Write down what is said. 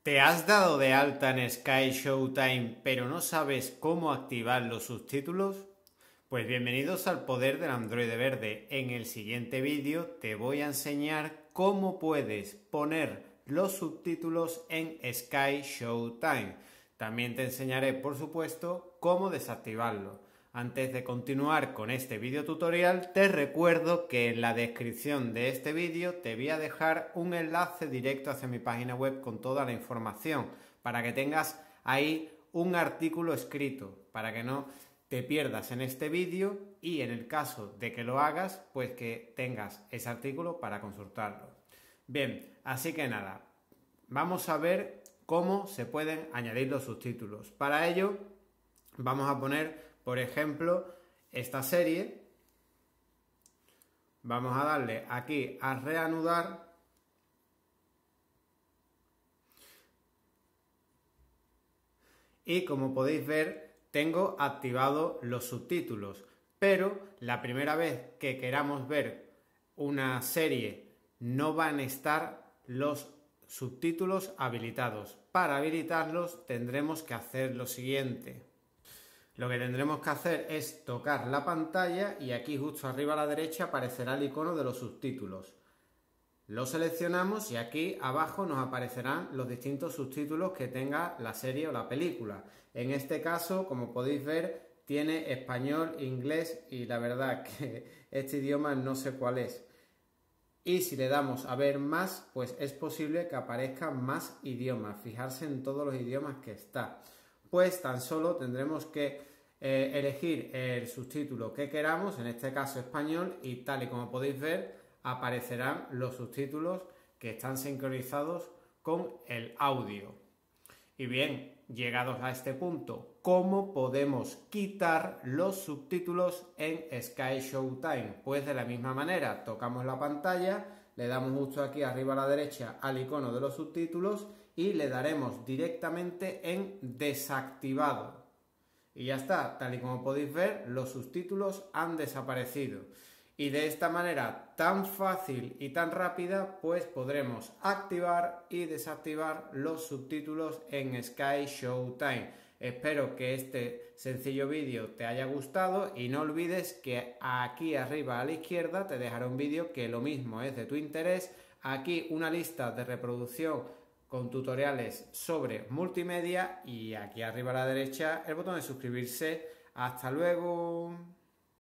¿Te has dado de alta en Sky Showtime pero no sabes cómo activar los subtítulos? Pues bienvenidos al poder del Android verde. En el siguiente vídeo te voy a enseñar cómo puedes poner los subtítulos en Sky Showtime. También te enseñaré, por supuesto, cómo desactivarlo. Antes de continuar con este vídeo tutorial, te recuerdo que en la descripción de este vídeo te voy a dejar un enlace directo hacia mi página web con toda la información, para que tengas ahí un artículo escrito, para que no te pierdas en este vídeo y en el caso de que lo hagas, pues que tengas ese artículo para consultarlo. Bien, así que nada, vamos a ver cómo se pueden añadir los subtítulos. Para ello, vamos a poner, por ejemplo, esta serie. Vamos a darle aquí a reanudar. Y como podéis ver, tengo activados los subtítulos. Pero la primera vez que queramos ver una serie no van a estar los subtítulos habilitados. Para habilitarlos tendremos que hacer lo siguiente. Lo que tendremos que hacer es tocar la pantalla y aquí justo arriba a la derecha aparecerá el icono de los subtítulos. Lo seleccionamos y aquí abajo nos aparecerán los distintos subtítulos que tenga la serie o la película. En este caso, como podéis ver, tiene español, inglés y la verdad que este idioma no sé cuál es. Y si le damos a ver más, pues es posible que aparezcan más idiomas. Fijarse en todos los idiomas que está. Pues tan solo tendremos que elegir el subtítulo que queramos, en este caso español, y tal y como podéis ver, aparecerán los subtítulos que están sincronizados con el audio. Y bien, llegados a este punto, ¿cómo podemos quitar los subtítulos en Sky Showtime? Pues de la misma manera, tocamos la pantalla, le damos justo aquí arriba a la derecha al icono de los subtítulos y le daremos directamente en desactivado. Y ya está, tal y como podéis ver, los subtítulos han desaparecido. Y de esta manera tan fácil y tan rápida, pues podremos activar y desactivar los subtítulos en Sky Showtime. Espero que este sencillo vídeo te haya gustado y no olvides que aquí arriba a la izquierda te dejaré un vídeo que lo mismo es de tu interés. Aquí una lista de reproducción con tutoriales sobre multimedia y aquí arriba a la derecha el botón de suscribirse. ¡Hasta luego!